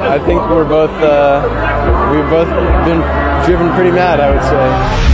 I think we've both been driven pretty mad, I would say.